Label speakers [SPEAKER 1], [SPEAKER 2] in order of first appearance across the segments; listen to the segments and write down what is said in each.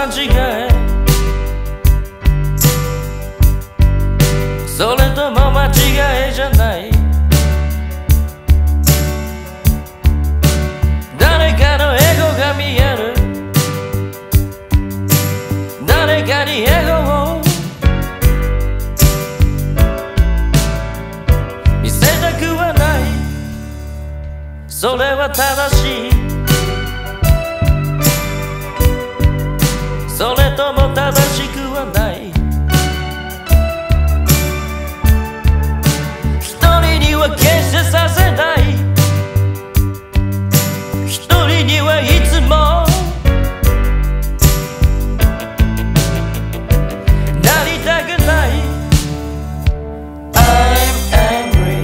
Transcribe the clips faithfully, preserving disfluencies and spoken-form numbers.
[SPEAKER 1] 違い、それとも間違いじゃない。誰かのエゴが見える、誰かにエゴを見せたくはない。それは正しい、それとも正しくはない。一人には決してさせない、一人にはいつもなりたくない。 I'm angry,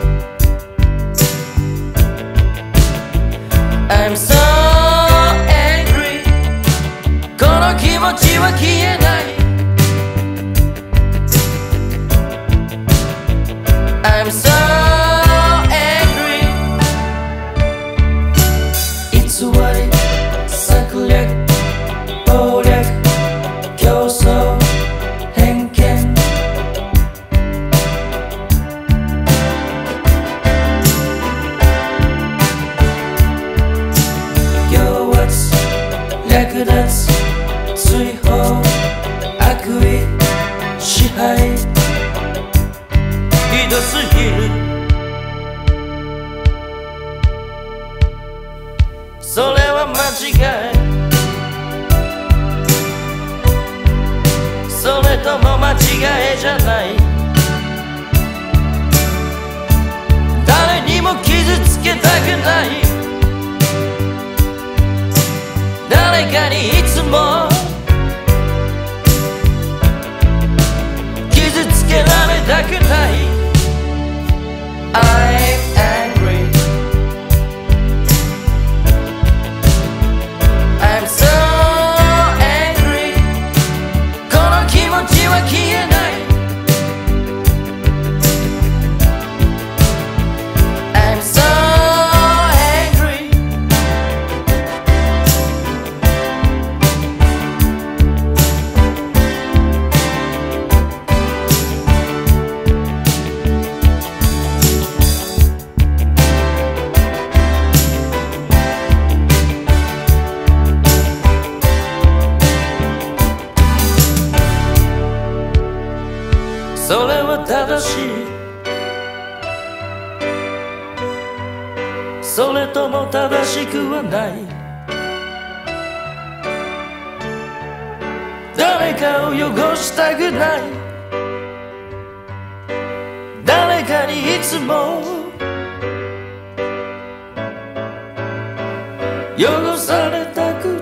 [SPEAKER 1] I'm so angry、 この気持ちは消えない。 I'm so angry、 偽り、策略、暴略、競争、偏見、強圧、略奪、追放、悪意、支配、ひどすぎる。それは間違い、それとも間違いじゃない。誰にも傷つけたくない、誰かにいつも傷つけられたくない。 I'm angry, I'm so angry、 この気持ちは消えない。 I'm so angry、 それは正しい、それとも正しくはない。誰かを汚したくない、誰かにいつも汚されたくない。